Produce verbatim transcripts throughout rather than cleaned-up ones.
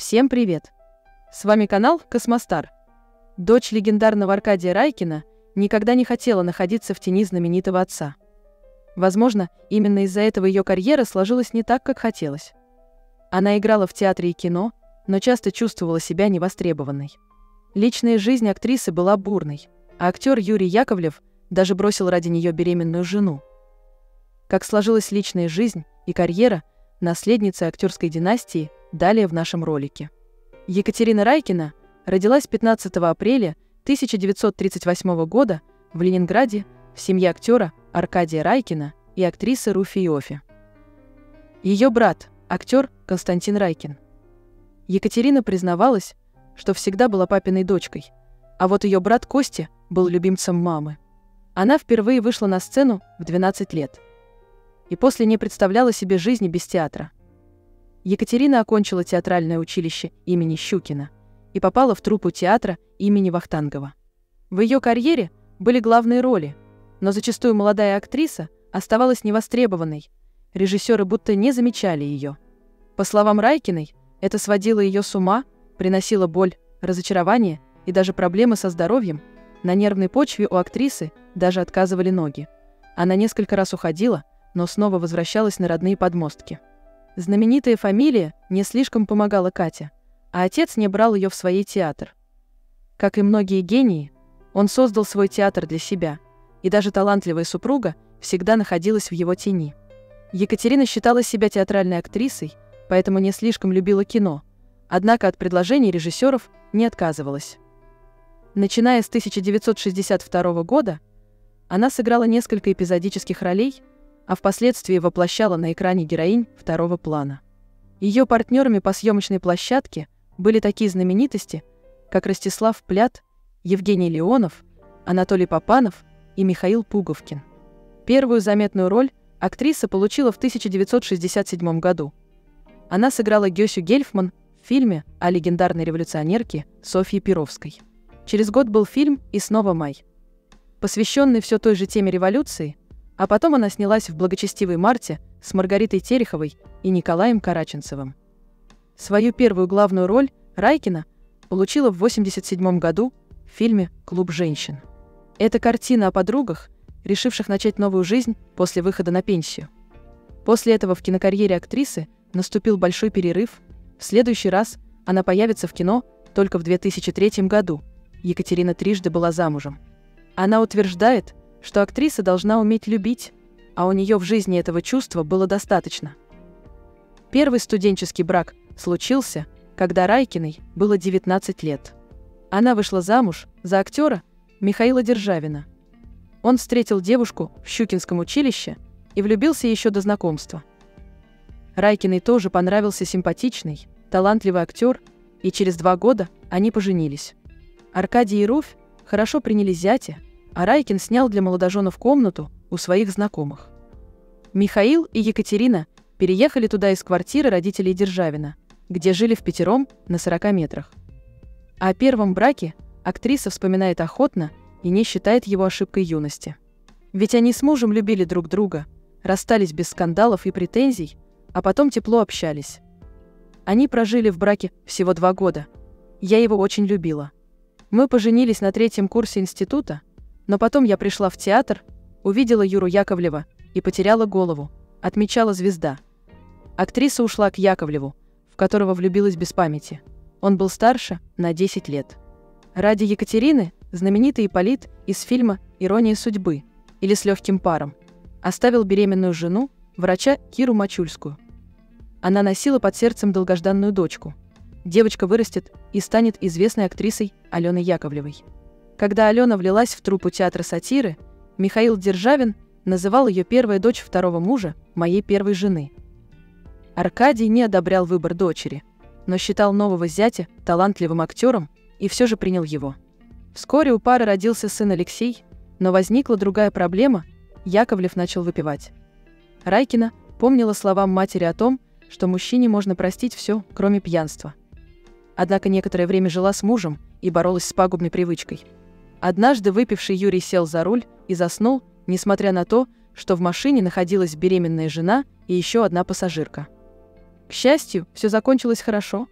Всем привет! С вами канал Космостар. Дочь легендарного Аркадия Райкина никогда не хотела находиться в тени знаменитого отца. Возможно, именно из-за этого ее карьера сложилась не так, как хотелось. Она играла в театре и кино, но часто чувствовала себя невостребованной. Личная жизнь актрисы была бурной, а актер Юрий Яковлев даже бросил ради нее беременную жену. Как сложилась личная жизнь и карьера наследницы актерской династии, далее в нашем ролике. Екатерина Райкина родилась пятнадцатого апреля тысяча девятьсот тридцать восьмого года в Ленинграде в семье актера Аркадия Райкина и актрисы Руфи Иоффе. Ее брат – актер Константин Райкин. Екатерина признавалась, что всегда была папиной дочкой, а вот ее брат Костя был любимцем мамы. Она впервые вышла на сцену в двенадцать лет и после не представляла себе жизни без театра. Екатерина окончила театральное училище имени Щукина и попала в труппу театра имени Вахтангова. В ее карьере были главные роли, но зачастую молодая актриса оставалась невостребованной, режиссеры будто не замечали ее. По словам Райкиной, это сводило ее с ума, приносило боль, разочарование и даже проблемы со здоровьем. На нервной почве у актрисы даже отказывали ноги. Она несколько раз уходила, но снова возвращалась на родные подмостки. Знаменитая фамилия не слишком помогала Кате, а отец не брал ее в свой театр. Как и многие гении, он создал свой театр для себя, и даже талантливая супруга всегда находилась в его тени. Екатерина считала себя театральной актрисой, поэтому не слишком любила кино, однако от предложений режиссеров не отказывалась. Начиная с тысяча девятьсот шестьдесят второго года, она сыграла несколько эпизодических ролей, а впоследствии воплощала на экране героинь второго плана. Ее партнерами по съемочной площадке были такие знаменитости, как Ростислав Плят, Евгений Леонов, Анатолий Попанов и Михаил Пуговкин. Первую заметную роль актриса получила в тысяча девятьсот шестьдесят седьмом году. Она сыграла Гёсю Гельфман в фильме о легендарной революционерке Софье Перовской. Через год был фильм «И снова май», посвященный все той же теме революции, а потом она снялась в «Благочестивой Марте» с Маргаритой Тереховой и Николаем Караченцевым. Свою первую главную роль Райкина получила в восемьдесят седьмом году в фильме «Клуб женщин». Это картина о подругах, решивших начать новую жизнь после выхода на пенсию. После этого в кинокарьере актрисы наступил большой перерыв. В следующий раз она появится в кино только в две тысячи третьем году. Екатерина трижды была замужем. Она утверждает, что актриса должна уметь любить, а у нее в жизни этого чувства было достаточно. Первый студенческий брак случился, когда Райкиной было девятнадцать лет. Она вышла замуж за актера Михаила Державина. Он встретил девушку в Щукинском училище и влюбился еще до знакомства. Райкиной тоже понравился симпатичный, талантливый актер, и через два года они поженились. Аркадий и Руфь хорошо приняли зятя, а Райкин снял для молодоженов комнату у своих знакомых. Михаил и Екатерина переехали туда из квартиры родителей Державина, где жили впятером на сорока метрах. О первом браке актриса вспоминает охотно и не считает его ошибкой юности. Ведь они с мужем любили друг друга, расстались без скандалов и претензий, а потом тепло общались. Они прожили в браке всего два года. Я его очень любила. Мы поженились на третьем курсе института, но потом я пришла в театр, увидела Юру Яковлева и потеряла голову, отмечала звезда. Актриса ушла к Яковлеву, в которого влюбилась без памяти. Он был старше на десять лет. Ради Екатерины знаменитый Ипполит из фильма «Ирония судьбы» или «С легким паром» оставил беременную жену, врача Киру Мачульскую. Она носила под сердцем долгожданную дочку. Девочка вырастет и станет известной актрисой Аленой Яковлевой. Когда Алена влилась в труппу театра сатиры, Михаил Державин называл ее первая дочь второго мужа, моей первой жены. Аркадий не одобрял выбор дочери, но считал нового зятя талантливым актером и все же принял его. Вскоре у пары родился сын Алексей, но возникла другая проблема – Яковлев начал выпивать. Райкина помнила словам матери о том, что мужчине можно простить все, кроме пьянства. Однако некоторое время жила с мужем и боролась с пагубной привычкой. Однажды выпивший Юрий сел за руль и заснул, несмотря на то, что в машине находилась беременная жена и еще одна пассажирка. К счастью, все закончилось хорошо,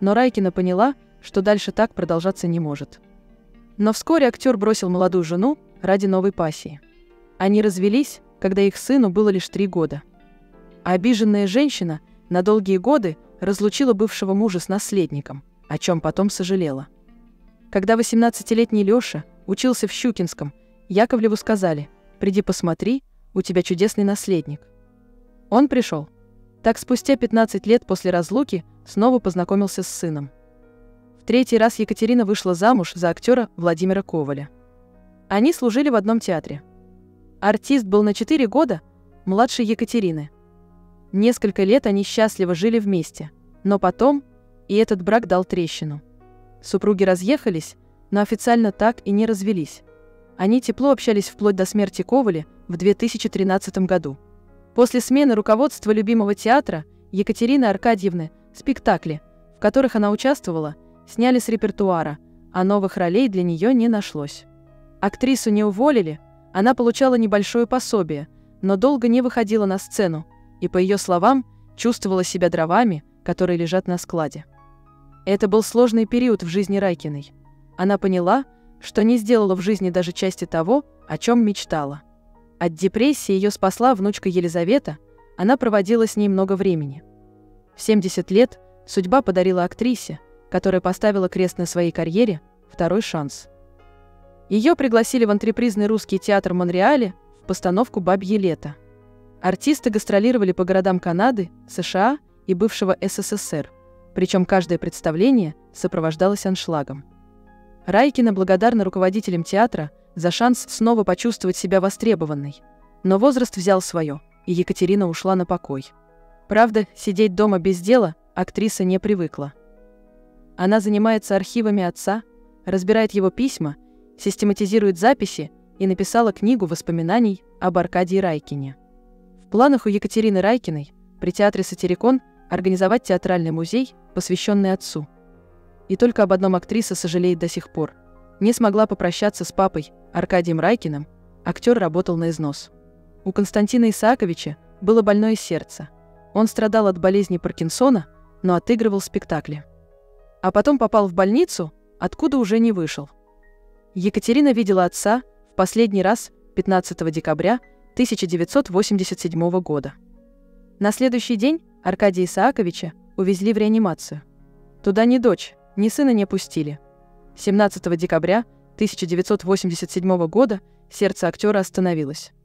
но Райкина поняла, что дальше так продолжаться не может. Но вскоре актер бросил молодую жену ради новой пассии. Они развелись, когда их сыну было лишь три года. А обиженная женщина на долгие годы разлучила бывшего мужа с наследником, о чем потом сожалела. Когда восемнадцатилетний Лёша учился в Щукинском, Яковлеву сказали: «Приди посмотри, у тебя чудесный наследник». Он пришел. Так спустя пятнадцать лет после разлуки снова познакомился с сыном. В третий раз Екатерина вышла замуж за актера Владимира Коваля. Они служили в одном театре. Артист был на четыре года младше Екатерины. Несколько лет они счастливо жили вместе, но потом и этот брак дал трещину. Супруги разъехались, но официально так и не развелись. Они тепло общались вплоть до смерти Коваля в две тысячи тринадцатом году. После смены руководства любимого театра Екатерины Аркадьевны спектакли, в которых она участвовала, сняли с репертуара, а новых ролей для нее не нашлось. Актрису не уволили, она получала небольшое пособие, но долго не выходила на сцену и, по ее словам, чувствовала себя дровами, которые лежат на складе. Это был сложный период в жизни Райкиной. Она поняла, что не сделала в жизни даже части того, о чем мечтала. От депрессии ее спасла внучка Елизавета, она проводила с ней много времени. В семьдесят лет судьба подарила актрисе, которая поставила крест на своей карьере, второй шанс. Ее пригласили в антрепризный русский театр в Монреале в постановку «Бабье лето». Артисты гастролировали по городам Канады, США и бывшего эс эс эс эр, причем каждое представление сопровождалось аншлагом. Райкина благодарна руководителям театра за шанс снова почувствовать себя востребованной. Но возраст взял свое, и Екатерина ушла на покой. Правда, сидеть дома без дела актриса не привыкла. Она занимается архивами отца, разбирает его письма, систематизирует записи и написала книгу воспоминаний об Аркадии Райкине. В планах у Екатерины Райкиной при театре «Сатирикон» организовать театральный музей, посвященный отцу. И только об одном актриса сожалеет до сих пор. Не смогла попрощаться с папой, Аркадием Райкиным, актер работал на износ. У Константина Исааковича было больное сердце. Он страдал от болезни Паркинсона, но отыгрывал спектакли. А потом попал в больницу, откуда уже не вышел. Екатерина видела отца в последний раз пятнадцатого декабря тысяча девятьсот восемьдесят седьмого года. На следующий день Аркадия Исааковича увезли в реанимацию. Туда ни дочь, ни сына не пустили. семнадцатого декабря тысяча девятьсот восемьдесят седьмого года сердце актера остановилось.